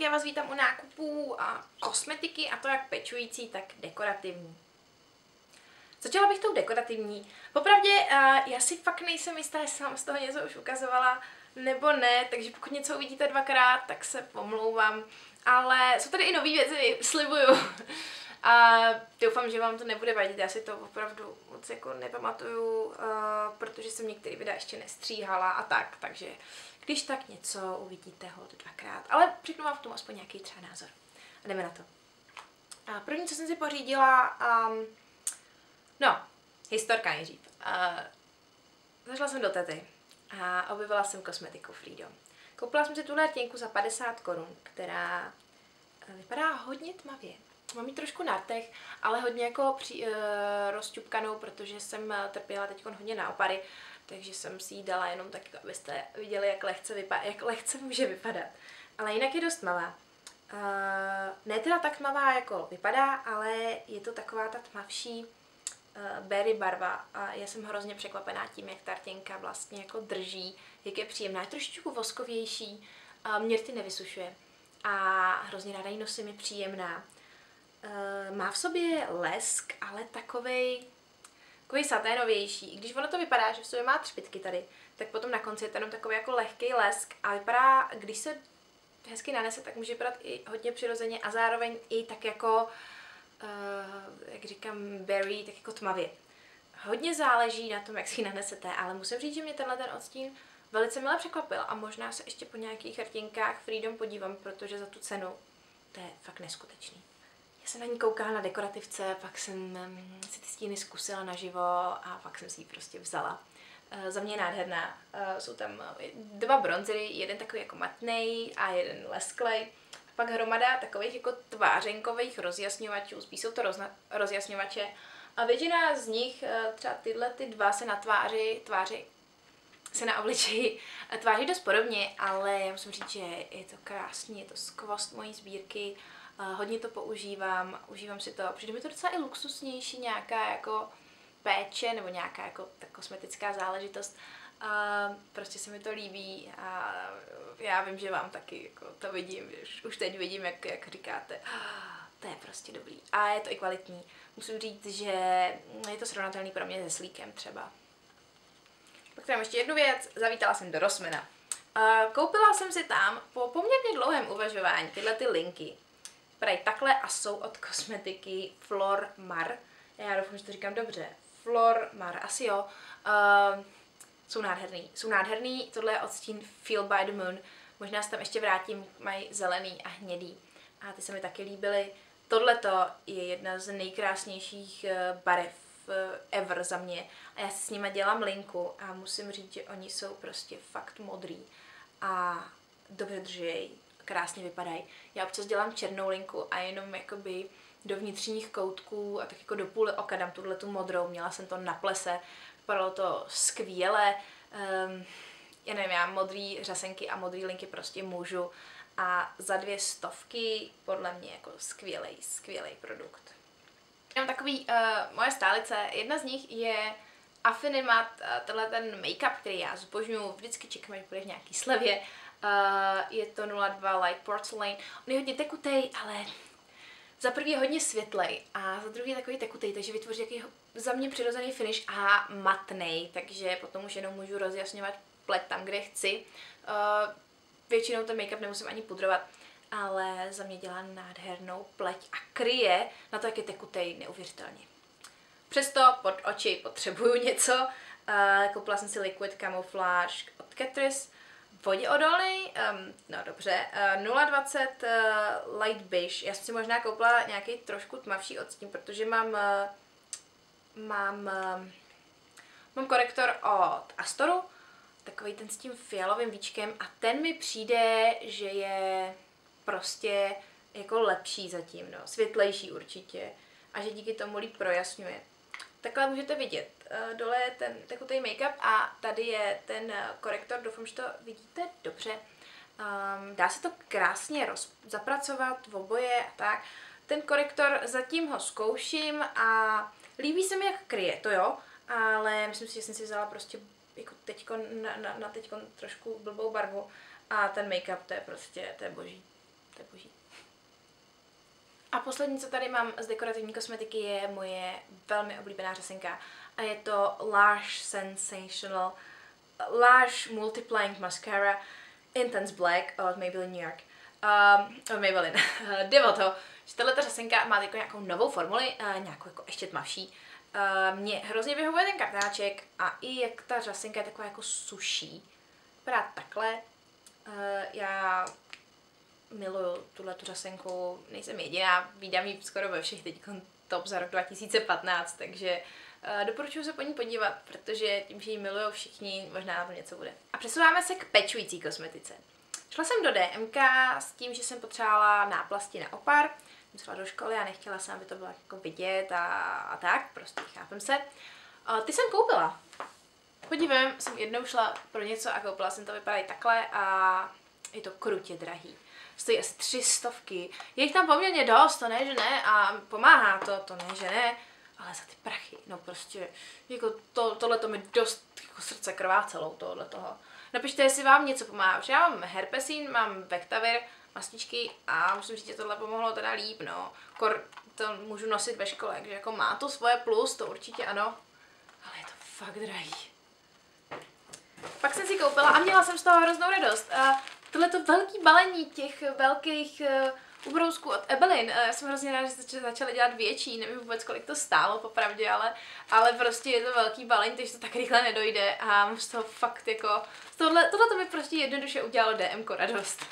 já vás vítám u nákupů a kosmetiky, a to jak pečující, tak dekorativní. Začala bych tou dekorativní. Popravdě, já si fakt nejsem jistá, jestli jsem z toho něco už ukazovala, nebo ne, takže pokud něco uvidíte dvakrát, tak se pomlouvám. Ale jsou tady i nové věci, slibuju. A doufám, že vám to nebude vadit, já si to opravdu moc jako nepamatuju, protože jsem některé videa ještě nestříhala a tak, takže když tak něco uvidíte hold dvakrát, ale řeknu vám v tom aspoň nějaký třeba názor. A jdeme na to. A první, co jsem si pořídila, historka nejdřív. Zašla jsem do tety a objevila jsem kosmetiku Freedom. Koupila jsem si tuhle rtěnku za 50 korun, která vypadá hodně tmavě. Mám ji trošku na rtech, ale hodně jako rozťupkanou, protože jsem trpěla teď hodně na opary, takže jsem si ji dala jenom tak, abyste viděli, jak lehce může vypadat. Ale jinak je dost tmavá. Ne teda tak tmavá, jako vypadá, ale je to taková ta tmavší berry barva a já jsem hrozně překvapená tím, jak ta rtěnka vlastně jako drží, jak je příjemná, je trošičku voskovější, mě rty nevysušuje a hrozně ráda ji nosím, je příjemná. Má v sobě lesk, ale takovej saténovější. I když ono to vypadá, že v sobě má třpytky tady, tak potom na konci je to jenom takový jako lehký lesk a vypadá, když se hezky nanese, tak může vypadat i hodně přirozeně a zároveň i tak jako, jak říkám, berry, tak jako tmavě. Hodně záleží na tom, jak si ji nanesete, ale musím říct, že mě tenhle ten odstín velice milé překvapil a možná se ještě po nějakých rtěnkách Freedom podívám, protože za tu cenu to je fakt neskutečný. Já jsem na ní koukala na dekorativce, pak jsem si ty stíny zkusila naživo a pak jsem si ji prostě vzala. Za mě je nádherná. Jsou tam 2 bronzery, jeden takový jako matnej a jeden lesklej. Pak hromada takových jako tvářenkových rozjasňovačů, spíš jsou to rozjasňovače. A většina z nich, třeba tyhle ty 2 se na na obličeji tváří dost podobně, ale já musím říct, že je to krásný, je to skvost mojí sbírky. Hodně to používám, užívám si to, přijde mi to docela i luxusnější, nějaká jako péče nebo nějaká jako ta kosmetická záležitost. Prostě se mi to líbí a já vím, že vám taky jako to vidím, už teď vidím, jak říkáte, to je prostě dobrý a je to i kvalitní. Musím říct, že je to srovnatelný pro mě se Sleekem třeba. Pak tady mám ještě jednu věc, zavítala jsem do Rossmana. Koupila jsem si tam po poměrně dlouhém uvažování tyhle ty linky. Vypadají takhle a jsou od kosmetiky Flor Mar. Já doufám, že to říkám dobře. Flor Mar, asi jo. Jsou nádherný, tohle je odstín Feel by the Moon. Možná se tam ještě vrátím, mají zelený a hnědý. A ty se mi taky líbily. Tohleto je jedna z nejkrásnějších barev ever za mě. A já si s nima dělám linku a musím říct, že oni jsou prostě fakt modrý. A dobře drží, krásně vypadají. Já občas dělám černou linku a jenom jakoby do vnitřních koutků a tak jako do půle oka dám tuhletu modrou. Měla jsem to na plese, vypadalo to skvěle. Já nevím, já modrý řasenky a modrý linky prostě můžu. A za 200 podle mě jako skvělej produkt. Mám takový moje stálice, jedna z nich je Affinimat, tenhle ten make-up, který já zbožňuju, vždycky čekám, že bude v nějaký slevě. Je to 02 Light Porcelain. On je hodně tekutej, ale za prvý je hodně světlej a za druhý je takový tekutej, takže vytvoří takový za mě přirozený finish a matnej, takže potom už jenom můžu rozjasňovat pleť tam, kde chci. Většinou ten make-up nemusím ani pudrovat, ale za mě dělá nádhernou pleť a kryje na to, jak je tekutej, neuvěřitelně. Přesto pod oči potřebuju něco. Koupila jsem si Liquid Camouflage od Catrice. Voděodolný, no dobře, 020 Light Beige. Já jsem si možná koupila nějaký trošku tmavší odstín, protože mám korektor od Astoru, takový ten s tím fialovým víčkem a ten mi přijde, že je prostě jako lepší zatím, no, světlejší určitě a že díky tomu líp projasňuje. Takhle můžete vidět. Dole je ten tekutý make-up a tady je ten korektor, doufám, že to vidíte dobře. Dá se to krásně zapracovat v oboje a tak. Ten korektor zatím ho zkouším a líbí se mi, jak kryje, to jo, ale myslím si, že jsem si vzala prostě jako teďko na teďko trošku blbou barvu a ten make-up to je prostě, to je boží. to je boží. A poslední, co tady mám z dekorativní kosmetiky, je moje velmi oblíbená řasenka. A je to Lash Sensational Lash Multiplying Mascara Intense Black od Maybelline New York. Od Maybelline. Jde o to, že tato řasenka má jako nějakou novou formuli, nějakou jako ještě tmavší. Mně hrozně vyhovuje ten kartáček a i jak ta řasenka je taková jako suší. Vypadá takhle. Já miluju tuhletu řasenku, nejsem jediná, vídám ji skoro ve všech teď top za rok 2015, takže doporučuji se po ní podívat, protože tím, že ji milují všichni, možná na to něco bude. A přesouváme se k pečující kosmetice. Šla jsem do DMK s tím, že jsem potřebovala náplasti na opar, jsem šla do školy a nechtěla jsem, aby to bylo jako vidět a tak, prostě chápem se. Ty jsem koupila. Podívám, jsem jednou šla pro něco a koupila jsem to, vypadají takhle a je to krutě drahý. Stojí asi 300. Je jich tam poměrně dost, to ne, že ne, a pomáhá to ne, že ne, ale za ty prachy, no prostě, jako tohleto mi dost jako srdce krvácelo tohle toho. Napište, jestli vám něco pomáhá, že já mám Herpesin, mám Vectavir, mastičky a musím říct, že tohle pomohlo teda líp, no. To můžu nosit ve škole, takže jako má to svoje plus, to určitě ano, ale je to fakt drahý. Pak jsem si koupila a měla jsem z toho hroznou radost. Tohleto velký balení těch velkých ubrousků od Ebelin. Já jsem hrozně ráda, že se začaly dělat větší, nevím vůbec, kolik to stálo popravdě, ale prostě je to velký balení, takže to tak rychle nedojde a mám z toho fakt jako... Tohle mi prostě jednoduše udělalo DMko radost.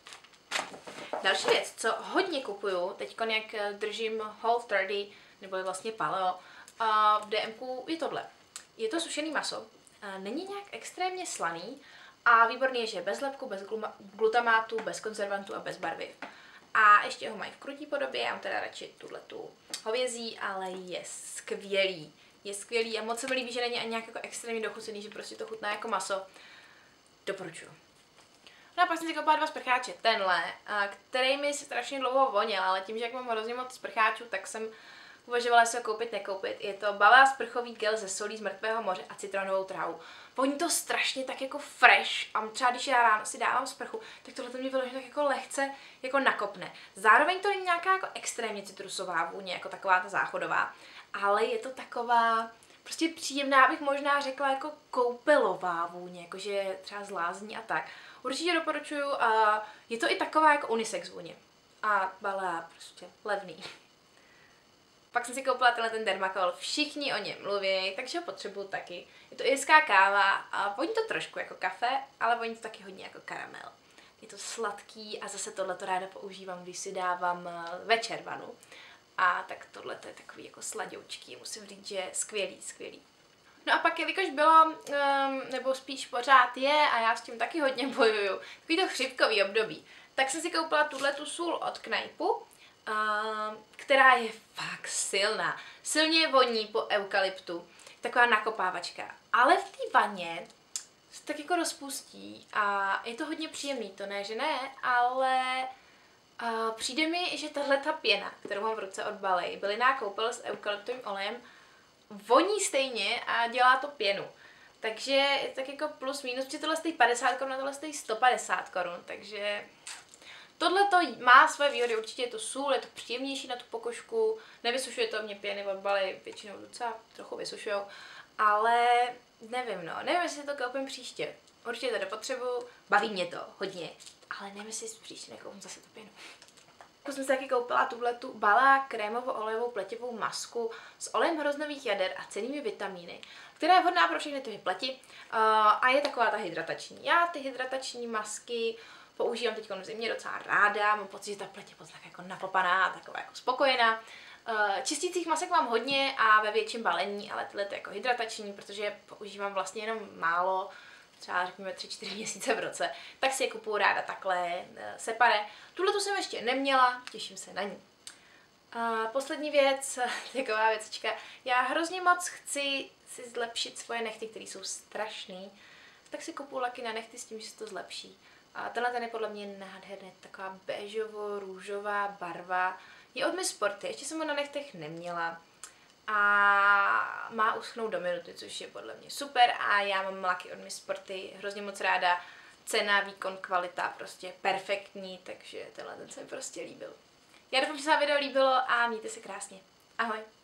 Další věc, co hodně kupuju, teď jak držím Whole30, nebo vlastně Paleo, v DMku je tohle. Je to sušený maso, není nějak extrémně slaný a výborný je, že je bez lepku, bez glutamátu, bez konzervantů a bez barviv. A ještě ho mají v krutí podobě, já mám teda radši tuhletu hovězí, ale je skvělý. Je skvělý a moc se mi líbí, že není ani nějak jako extrémně dochucený, že prostě to chutná jako maso. Doporučuju. No a pak jsem si koupila 2 sprcháče. Tenhle, který mi strašně dlouho voněl, ale tím, že jak mám hrozně moc sprcháčů, tak jsem uvažovala, jestli ho koupit, nekoupit. Je to Balea sprchový gel ze solí z mrtvého moře a citronovou trávou. Voní to strašně tak jako fresh a třeba když já ráno si dávám sprchu, tak tohle to mě vyloženě tak jako lehce jako nakopne. Zároveň to není nějaká jako extrémně citrusová vůně, jako taková ta záchodová, ale je to taková prostě příjemná, bych možná řekla jako koupelová vůně, jakože třeba z lázní a tak. Určitě doporučuju a je to i taková jako unisex vůně. A Balea prostě levný. Pak jsem si koupila ten Dermacol, všichni o něm mluví, takže ho potřebuju taky. Je to irská káva a voní to trošku jako kafe, ale voní to taky hodně jako karamel. Je to sladký a zase tohleto ráda používám, když si dávám večer vanu. A tak tohleto je takový jako sladoučký, musím říct, že skvělý. No a pak, jelikož bylo, nebo spíš pořád je, a já s tím taky hodně bojuju, takový to chřipkový období, tak jsem si koupila tuhletu sůl od Kneipu, která je fakt silná. Silně voní po eukalyptu. Taková nakopávačka. Ale v té vaně se tak jako rozpustí a je to hodně příjemný, to ne, že ne, ale přijde mi, že tahle ta pěna, kterou mám v ruce od Balea, bylinná koupel s eukalyptovým olejem, voní stejně a dělá to pěnu. Takže je tak jako plus minus, protože tohle stojí 50 Kč a tohle stojí 150 Kč, takže tohle to má své výhody, určitě je to sůl, je to příjemnější na tu pokožku, nevysušuje to mě pěny od Balea, většinou docela trochu vysušujou, ale nevím, jestli to koupím příště. Určitě to dopotřebuju, baví mě to hodně, ale nevím, jestli příště nekoupím zase tu pěnu. Jako jsem si taky koupila tuhletu Balea krémovo-olejovou pletivou masku s olejem hroznových jader a cennými vitamíny, která je vhodná pro všechny typy pleti a je taková ta hydratační. Já ty hydratační masky používám teď v zimě docela ráda, mám pocit, že ta pleť je moc tak jako napopaná, taková jako spokojená. Čistících masek mám hodně a ve větším balení, ale tyhle to jako hydratační, protože používám vlastně jenom málo, třeba řekněme 3-4 měsíce v roce, tak si je kupuju ráda takhle separé. Tuhle tu jsem ještě neměla, těším se na ní. Poslední věc, taková věcička, já hrozně moc chci si zlepšit svoje nechty, které jsou strašný, tak si kupuju laky na nechty s tím, že se to zlepší. A tenhle ten je podle mě nádherný, taková béžovo-růžová barva. Je od Miss Sporty, ještě jsem ho na nechtech neměla. A má uschnout do minuty, což je podle mě super. A já mám laky od Miss Sporty hrozně moc ráda. cena, výkon, kvalita, prostě perfektní, takže tenhle ten se mi prostě líbil. Já doufám, že se vám video líbilo a mějte se krásně. Ahoj!